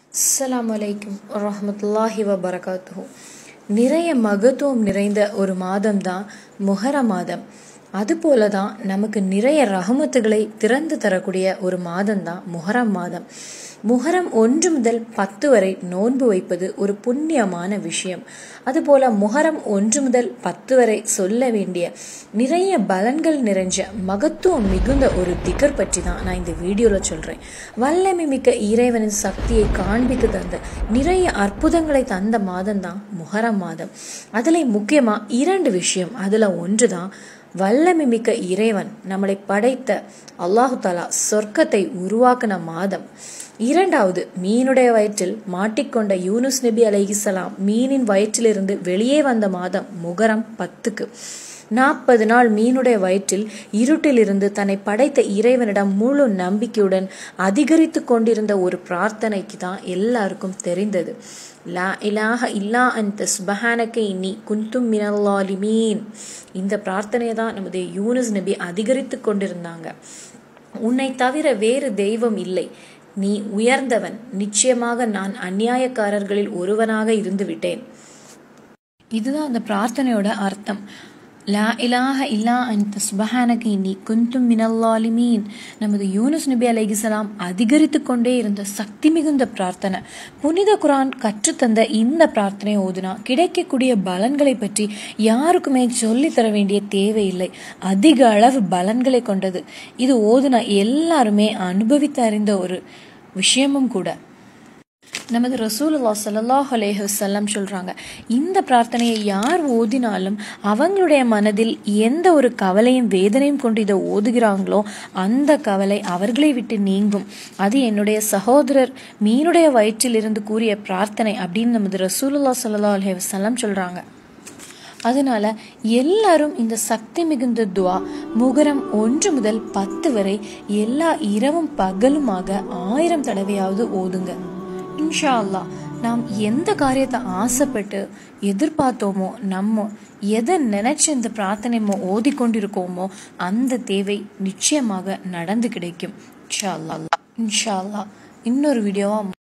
அஸ்ஸலாமு அலைக்கும் வரஹ்மத்துல்லாஹி வபரகாத்துஹு. நிறைய மகத்துவம் நிறைந்த ஒரு மாதம் தான் முஹர்ரம் மாதம். அதுபோல தான் நமக்கு நிறைய ரஹமத்துகளை திறந்து தரக்கூடிய ஒரு மாதம் தான் முஹர்ரம் மாதம். முஹர்ரம் 1 முதல் 10 வரை நோன்பு வைப்பது ஒரு புண்ணியமான விஷயம். அதுபோல முஹர்ரம் 1 முதல் 10 வரை சொல்ல வேண்டிய நிறைய பலன்கள் நிறைஞ்ச மகத்துவம் மிகுந்த ஒரு திகர் பற்றி தான் நான் இந்த வீடியோவில் சொல்கிறேன். வல்லமை மிக்க இறைவனின் சக்தியை காண்பித்து தந்த நிறைய அற்புதங்களை தந்த மாதம் தான் முஹர்ரம் மாதம். அதில் முக்கியமாக 2 விஷயம். அதில் ஒன்று தான் வல்லமை மிக்க இறைவன் நம்மளை படைத்த அல்லாஹு தாலா சொர்க்கத்தை உருவாக்கின மாதம். 2வது, மீனுடைய வயிற்றில் மாட்டிக்கொண்ட யூனுஸ் நபி அலைஹிஸ்ஸலாம் மீனின் வயிற்றிலிருந்து வெளியே வந்த மாதம் முஹர்ரம் 10க்கு. 40 நாள் மீனுடைய வயிற்றில் இருட்டிலிருந்து தன்னை படைத்த இறைவனிடம் முழு நம்பிக்கையுடன் அதிகரித்து கொண்டிருந்த ஒரு பிரார்த்தனைக்கு தான் எல்லாருக்கும் தெரிந்தது. லா இலாஹ இல்லா அன்த சுப்ஹானக இன்னி குன்து மினல் ஸாலிமீன். இந்த பிரார்த்தனையை தான் நமது யூனுஸ் நபி அதிகரித்து கொண்டிருந்தாங்க. உன்னை தவிர வேறு தெய்வம் இல்லை, நீ உயர்ந்தவன், நிச்சயமாக நான் அநியாயக்காரர்களில் ஒருவனாக இருந்து விட்டேன். இதுதான் அந்த பிரார்த்தனையோட அர்த்தம். லா இலாஹ இல்லா அன்த சுப்ஹானக இன்னி குன்து மினல் ஸாலிமீன். நமது யூனுஸ் நபி அலைஹிஸ்ஸலாம் அதிகரித்து கொண்டே இருந்த சக்தி மிகுந்த பிரார்த்தனை. புனித குர்ஆன் கற்றுத்தந்த இந்த பிரார்த்தனை ஓதுனா கிடைக்கக்கூடிய பலன்களை பற்றி யாருக்குமே சொல்லி தர வேண்டிய தேவையில்லை. அதிக அளவு பலன்களை கொண்டது. இது ஓதுனா எல்லாருமே அனுபவித்து அறிந்த ஒரு விஷயமும் கூட. நமது ரசூலுல்லாஹ் ஸல்லல்லாஹு அலைஹி வஸல்லம் சொல்றாங்க, இந்த பிரார்த்தனையை யார் ஓதினாலும் அவங்களுடைய மனதில் எந்த ஒரு கவலையும் வேதனையும் கொண்டு இதை ஓதுகிறாங்களோ அந்த கவலை அவர்களை விட்டு நீங்கும். அது என்னுடைய சகோதரர் மீனுடைய வயிற்றில் இருந்து கூறிய பிரார்த்தனை அப்படின்னு நமது ரசூலுல்லாஹ் ஸல்லல்லாஹு அலைஹி வஸல்லம் சொல்றாங்க. அதனால எல்லாரும் இந்த சக்தி மிகுந்த துவா முஹர்ரம் 1 முதல் 10 வரை எல்லா இரவும் பகலுமாக 1000 தடவையாவது ஓதுங்க. இன்ஷா அல்லாஹ் நாம் எந்த காரியத்தை ஆசைப்பட்டு எதிர்பார்த்தோமோ, நம்ம எதை நினைச்சு இந்த பிரார்த்தனை ஓதிக்கொண்டிருக்கோமோ அந்த தேவை நிச்சயமாக நடந்து கிடைக்கும். இன்ஷா அல்லாஹ். இன்னொரு வீடியோவா